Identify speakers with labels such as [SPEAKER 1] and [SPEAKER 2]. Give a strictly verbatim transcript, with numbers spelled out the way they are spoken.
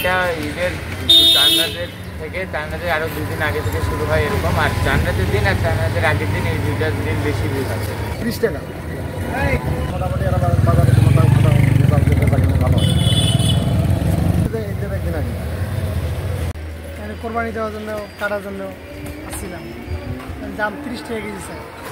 [SPEAKER 1] এটা ঈদের চাঁদ রাতের থেকে চাঁদ রাতের আরও দুদিন আগে থেকে শুরু হয় এরকম, আর চাঁদ রাতের দিন আর চাঁদ রাতের আগের দিন এই দুইটা দিন বেশি ভিড় আছে।
[SPEAKER 2] ত্রিশ টাকা মোটামুটি এরা বাজারে ভালো হয় একদিন আগে কোরবানি দেওয়ার জন্য কাটার জন্য আসছিলাম, দাম ত্রিশ টাকা কেজি স্যার।